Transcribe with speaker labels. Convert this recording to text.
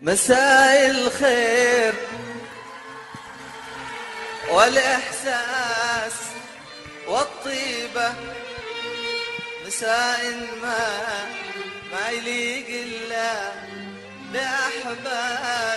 Speaker 1: مساء الخير والإحساس والطيبة، مساء ما يليق إلا بأحباب